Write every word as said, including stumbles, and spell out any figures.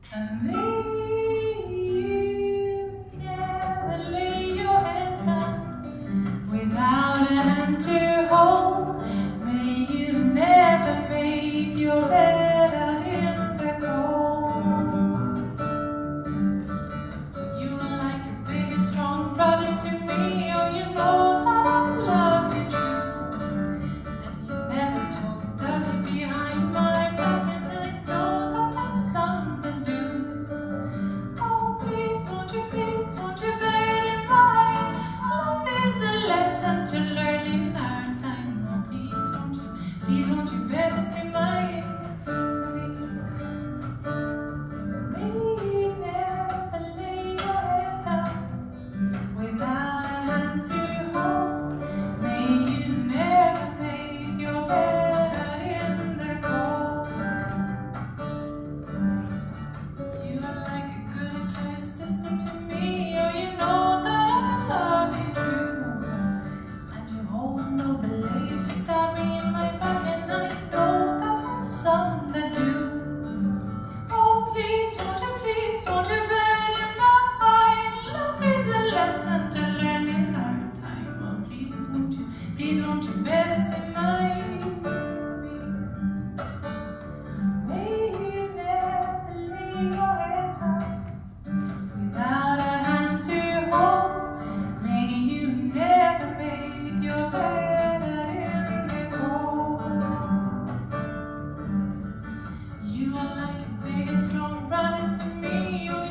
And may you never lay your head down without a hand to hold. May you never make your bed out in the cold. You are like a big and strong brother to me. Oh, you know that I love you true. And you never talk dirty behind my back. And I know that there's something new. Oh, please, won't you, please, won't you bear it in mind? Love is a lesson to learn in our time. Oh, please, won't you, please, won't you bear this in mind? May you never lay your head down without a hand to hold. May you never make your bed out in the cold. You are like a good and close sister to me. Oh, you know that I love you true. And you hold no blade to stab me in my back. And I know that there's some that do. Oh, please, won't you, please, won't you bear it in mind? Love is a lesson to learn in our time. Oh, please, won't you, please, won't you bear this in mind? May you never lay your head down without a hand to hold. May you never make your bed out in the cold. You are like a big and strong brother to me. Oh,